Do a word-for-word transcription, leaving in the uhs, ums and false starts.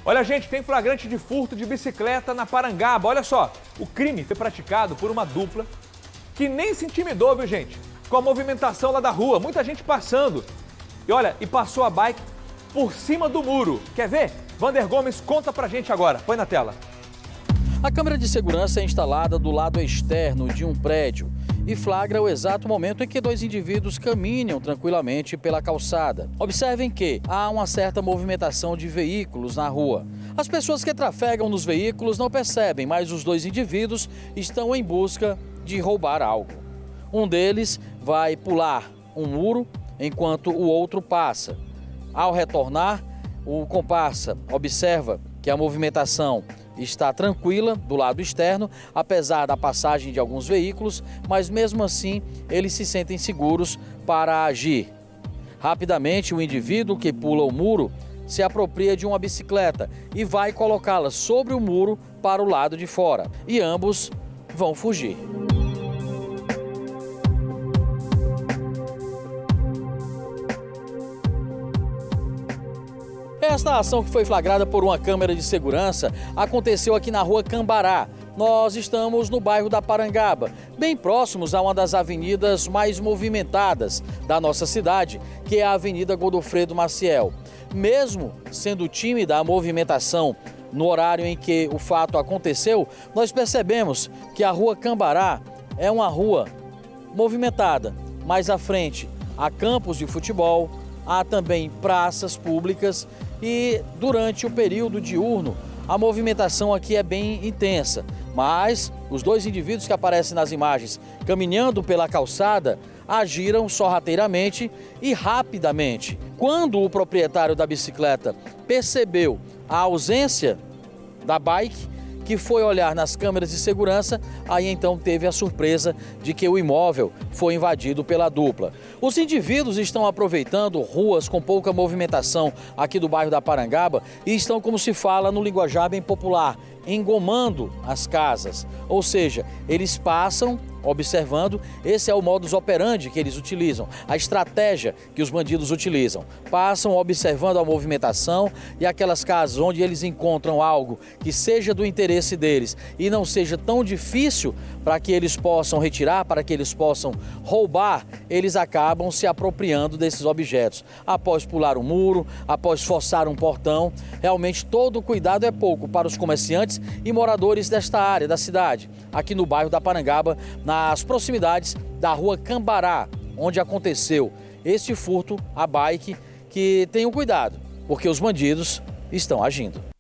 Olha, gente, tem flagrante de furto de bicicleta na Parangaba. Olha só, o crime foi praticado por uma dupla que nem se intimidou, viu, gente? Com a movimentação lá da rua, muita gente passando. E olha, e passou a bike por cima do muro. Quer ver? Vander Gomes conta pra gente agora. Põe na tela. A câmera de segurança é instalada do lado externo de um prédio e flagra o exato momento em que dois indivíduos caminham tranquilamente pela calçada. Observem que há uma certa movimentação de veículos na rua. As pessoas que trafegam nos veículos não percebem, mas os dois indivíduos estão em busca de roubar algo. Um deles vai pular um muro enquanto o outro passa. Ao retornar, o comparsa observa que a movimentação está tranquila do lado externo, apesar da passagem de alguns veículos, mas mesmo assim eles se sentem seguros para agir. Rapidamente, o indivíduo que pula o muro se apropria de uma bicicleta e vai colocá-la sobre o muro para o lado de fora. E ambos vão fugir. Esta ação, que foi flagrada por uma câmera de segurança, aconteceu aqui na rua Cambará. Nós estamos no bairro da Parangaba, bem próximos a uma das avenidas mais movimentadas da nossa cidade, que é a Avenida Godofredo Maciel. Mesmo sendo tímida a movimentação no horário em que o fato aconteceu, nós percebemos que a rua Cambará é uma rua movimentada. Mais à frente há campos de futebol, há também praças públicas e durante o período diurno a movimentação aqui é bem intensa. Mas os dois indivíduos que aparecem nas imagens caminhando pela calçada agiram sorrateiramente e rapidamente. Quando o proprietário da bicicleta percebeu a ausência da bike, que foi olhar nas câmeras de segurança, aí então teve a surpresa de que o imóvel foi invadido pela dupla. Os indivíduos estão aproveitando ruas com pouca movimentação aqui do bairro da Parangaba e estão, como se fala no linguajar bem popular, engomando as casas. Ou seja, eles passam observando, esse é o modus operandi que eles utilizam, a estratégia que os bandidos utilizam. Passam observando a movimentação e aquelas casas onde eles encontram algo que seja do interesse deles e não seja tão difícil para que eles possam retirar, para que eles possam roubar, eles acabam se apropriando desses objetos. Após pular um muro, após forçar um portão, realmente todo o cuidado é pouco para os comerciantes e moradores desta área da cidade, aqui no bairro da Parangaba, nas proximidades da rua Cambará, onde aconteceu este furto à bike, que tenham cuidado, porque os bandidos estão agindo.